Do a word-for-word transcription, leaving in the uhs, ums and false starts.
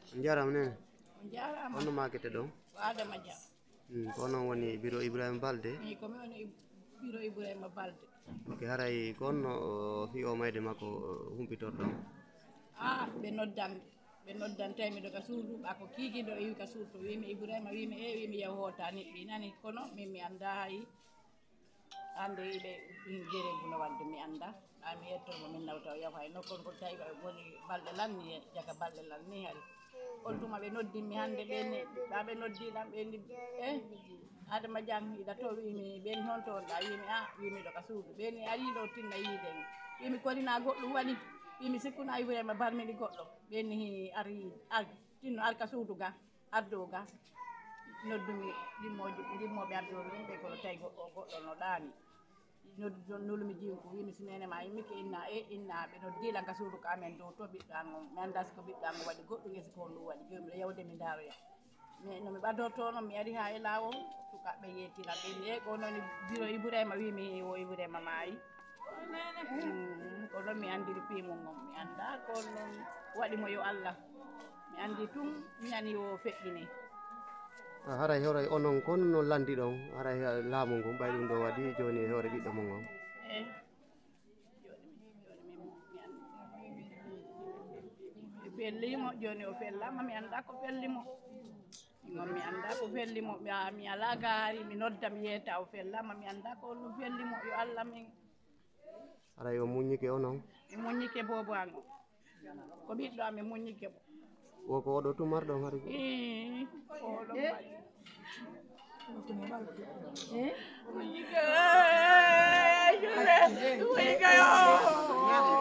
Jarama nene. Jarama. Hono makete ɗo? Adama Dia. Hmm, ko onon woni bureau Ibrahima Balde? Ni komi woni bureau Ibrahima Balde. Ok, haray ko onno fi o mayde makko humpitorɗo? Ah, ɓe noddan ɓe noddan tawi miɗo ka suudu ɓako kikiɗo e wi ka suudu to wimi Ibrahima wimi e wimi yaw hoota niɓɓi nani kono min mi anda hay hande ɓe jere buno wadde mi anda ha mi yettomo min nawta o yaw hay nokkon ko tawi woni balɗe lanni jaga balɗe lanni hari on tuma ɓe noddinmi hande ɓenne ɓaɓe noddiɗam ɓenni e Adama Diang ida to wimi ɓen hon to wonɗa wimi a wimi ɗo ka suudu ɓeni ari ɗo tinna yiiden wimi korina goɗɗum waɗi wimi sikkuna Ibrahima barmiɗi goɗɗo ɓenni ari ar tinno ar ka suudu ga ardo ga noddumi ɗimmoji ɗimmoɓe abdol ɗum ɓe kono tawi goɗɗo goɗɗo no ɗaani noddu ɗon nolumi jinko wimi sinene ma yimmike inna e inna ɓe noddilan ka suudu ka amen dow to ɓiɗɗan on mi anda siko ɓiɗɗan o waɗi goɗɗum esi ko ɗum waɗi jomiɗo yawde mi daroya mais nomi ɓadorto noon mi ari ha e lawol sukaɓe yettina ɓenni e ko noon bureau Ibrahima wimi o Ibrahima maayi ko ɗon mi andiri pimol ngol mi anda ko noon waɗimo yo Allah mi andi tun mi nani o feƴƴini haray horay onon kon no landi ɗon haray laamu ngu ɓay ɗum ɗo waɗi joni hoore ɓiɗɗo mum on e joni joni min mi andi fellimo joni o fellama mi anda ko fellimo ɗum mi anda ko fellimo mi ala gaari mi nodda mi yeyta o fellama mi anda ko ɗum fellimo yo Allah min haray o muññike onon mi muññike bobo an o ko ɓiɗɗo am mi muññike mo wo ko oɗo tumarɗon hari i oɗo muññike muññike